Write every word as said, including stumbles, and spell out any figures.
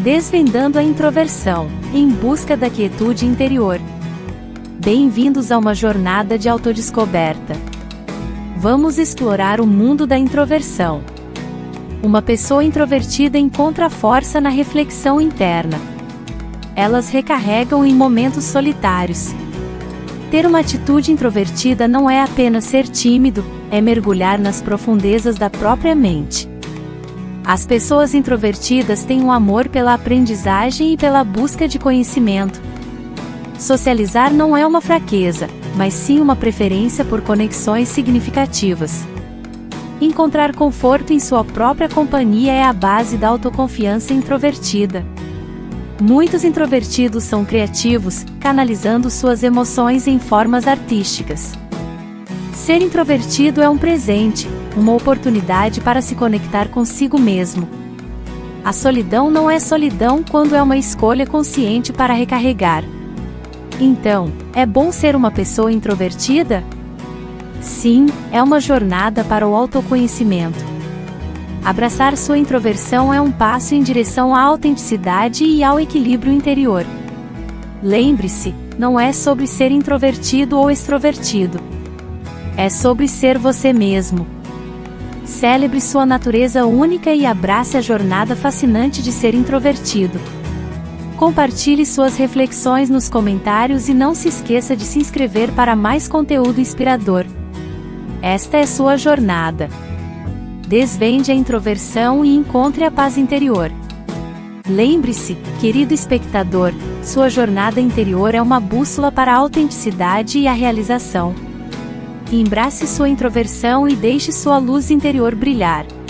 Desvendando a introversão, em busca da quietude interior. Bem-vindos a uma jornada de autodescoberta. Vamos explorar o mundo da introversão. Uma pessoa introvertida encontra força na reflexão interna. Elas recarregam em momentos solitários. Ter uma atitude introvertida não é apenas ser tímido, é mergulhar nas profundezas da própria mente. As pessoas introvertidas têm um amor pela aprendizagem e pela busca de conhecimento. Socializar não é uma fraqueza, mas sim uma preferência por conexões significativas. Encontrar conforto em sua própria companhia é a base da autoconfiança introvertida. Muitos introvertidos são criativos, canalizando suas emoções em formas artísticas. Ser introvertido é um presente, uma oportunidade para se conectar consigo mesmo. A solidão não é solidão quando é uma escolha consciente para recarregar. Então, é bom ser uma pessoa introvertida? Sim, é uma jornada para o autoconhecimento. Abraçar sua introversão é um passo em direção à autenticidade e ao equilíbrio interior. Lembre-se, não é sobre ser introvertido ou extrovertido. É sobre ser você mesmo. Celebre sua natureza única e abrace a jornada fascinante de ser introvertido. Compartilhe suas reflexões nos comentários e não se esqueça de se inscrever para mais conteúdo inspirador. Esta é sua jornada. Desvende a introversão e encontre a paz interior. Lembre-se, querido espectador, sua jornada interior é uma bússola para a autenticidade e a realização. Embrace sua introversão e deixe sua luz interior brilhar.